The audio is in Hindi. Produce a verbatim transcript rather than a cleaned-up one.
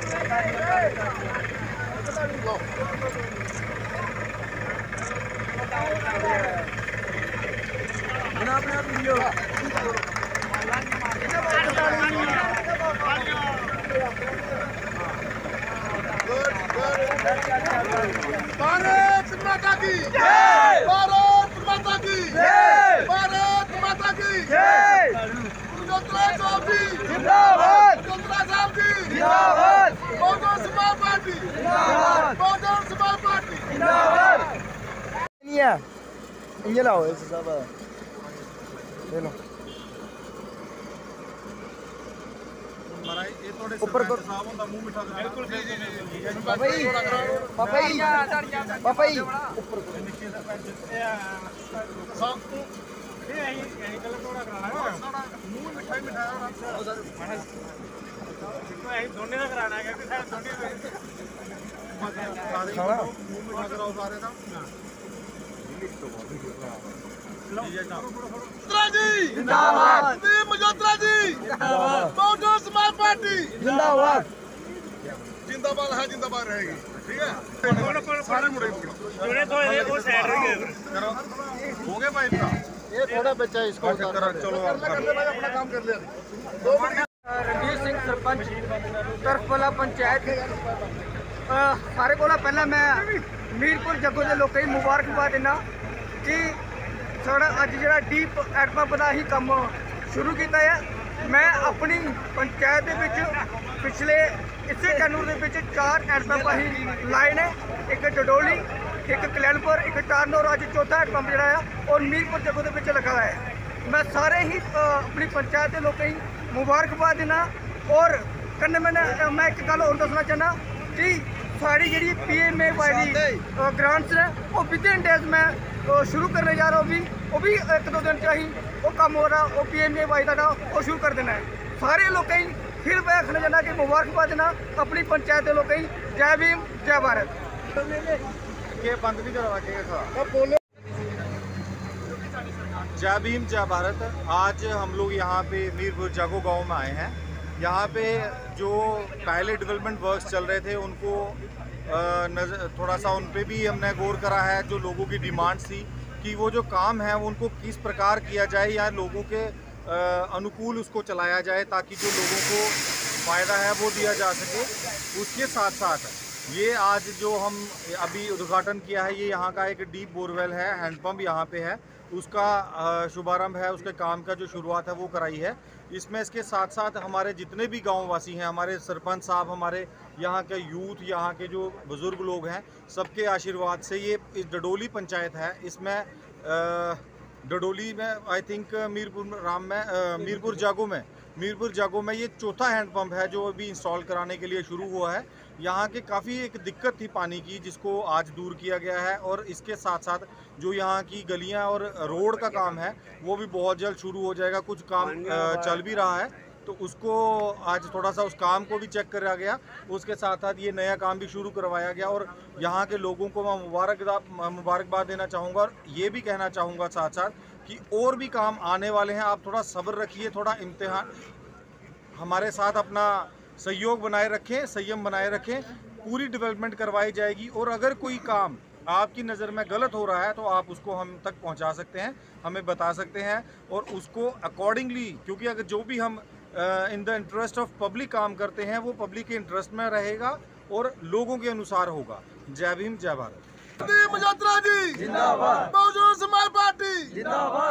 भारत माता की जय, भारत माता की जय, भारत माता की जय। गुरुदत्ता साहब जी जिंदाबाद, गुरुदत्ता साहब जी जिंदाबाद, बहुजन समाज पार्टी जिंदाबाद, बहुजन समाज पार्टी जिंदाबाद। ये लाओ ऐसे सब ले लो ऊपर को बिल्कुल पापा जी पापा जी पापा जी ऊपर को दोने का कराना है क्योंकि शायद दोने जिंदाबाद, मल्होत्रा जी बहुजन समाज पार्टी जिंदाबाद जिंदाबाद है, जिंदाबाद रहेगी। ठीक है, सारे मुड़े हो गए भाई, ये थोड़ा बच्चा इसको चलो अपना काम कर लिया। रणवीर सिंह सरपंच तरफला पंचायत सारे को पहला मैं मीरपुर जग्गो के लोगों की मुबारकबाद देना कि साढ़ा अज जो डीप हैंडपंप का ही काम शुरू किया है। मैं अपनी पंचायत के पिछले इसे टैनूर के चार हैंडपंप ही लाए ने, एक डडोली, एक कलैनपुर, एक टारन और अज चौथा हैंडपंप जोड़ा है और मीरपुर जग्गो के लगा है। मैं सारे ही अपनी पंचायत के लोगों की मुबारकबाद देना और कन्नै मैंने मैं एक गल और दसना चाहना कि साड़ी जी पी एम ए वाली ग्रांट्स ने वो विद इन डेज में शुरू करने जा रहा हूँ, भी वो भी एक दो दिन चाहिए वो काम हो रहा वो पी एम ए वाई का वो शुरू कर देना है। सारे लोगों की फिर मैं आखना चाहना कि मुबारकबाद देना अपनी पंचायत के लोगों की। जय भीम जय भारत। बंद नहीं करवा के जय भीम जय भारत। आज हम लोग यहाँ पे मीरपुर जागो गांव में आए हैं। यहाँ पे जो पहले डेवलपमेंट वर्क्स चल रहे थे उनको नजर थोड़ा सा उन पे भी हमने गौर करा है। जो लोगों की डिमांड्स थी कि वो जो काम है वो उनको किस प्रकार किया जाए या लोगों के अनुकूल उसको चलाया जाए ताकि जो लोगों को फ़ायदा है वो दिया जा सके। उसके साथ साथ ये आज जो हम अभी उद्घाटन किया है, ये यहाँ का एक डीप बोरवेल है, हैंडपम्प यहाँ पे है, उसका शुभारंभ है, उसके काम का जो शुरुआत है वो कराई है। इसमें इसके साथ साथ हमारे जितने भी गाँव वासी हैं, हमारे सरपंच साहब, हमारे यहाँ के यूथ, यहाँ के जो बुज़ुर्ग लोग हैं, सबके आशीर्वाद से ये इस डडोली पंचायत है। इसमें डडोली में आई थिंक मीरपुर राम में मीरपुर जागो में मीरपुर जागो में ये चौथा हैंडपम्प है जो अभी इंस्टॉल कराने के लिए शुरू हुआ है। यहाँ के काफ़ी एक दिक्कत थी पानी की, जिसको आज दूर किया गया है और इसके साथ साथ जो यहाँ की गलियाँ और रोड का काम है वो भी बहुत जल्द शुरू हो जाएगा। कुछ काम चल भी रहा है तो उसको आज थोड़ा सा उस काम को भी चेक करा गया। उसके साथ साथ ये नया काम भी शुरू करवाया गया और यहाँ के लोगों को मैं मुबारक मुबारकबाद देना चाहूँगा और ये भी कहना चाहूँगा साथ साथ कि और भी काम आने वाले हैं। आप थोड़ा सब्र रखिए, थोड़ा इम्तिहान हमारे साथ अपना सहयोग बनाए रखें, संयम बनाए रखें। पूरी डेवलपमेंट करवाई जाएगी और अगर कोई काम आपकी नज़र में गलत हो रहा है तो आप उसको हम तक पहुंचा सकते हैं, हमें बता सकते हैं और उसको अकॉर्डिंगली, क्योंकि अगर जो भी हम in the interest of public काम करते हैं वो पब्लिक के इंटरेस्ट में रहेगा और लोगों के अनुसार होगा। जय भीम जय भारत। मल्होत्रा जी जिंदाबाद, बहुजन समाज पार्टी जिंदाबाद।